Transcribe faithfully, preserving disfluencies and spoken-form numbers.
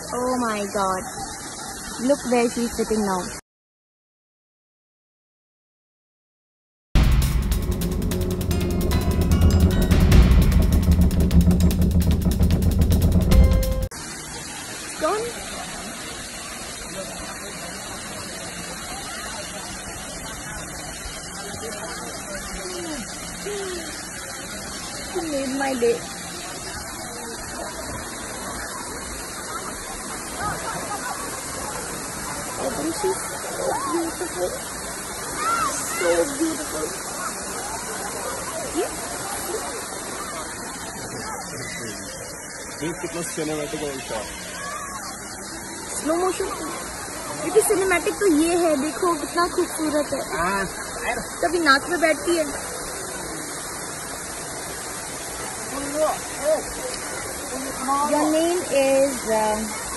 Oh my god. Look where she's sitting now. Gone. You made my day. I think she's so beautiful. So beautiful. Yeah. देख कितना cinematic है इसका। Slow motion क्योंकि cinematic तो ये है, देखो कितना खूबसूरत है। कभी नाक में बैठती है। Your name is uh,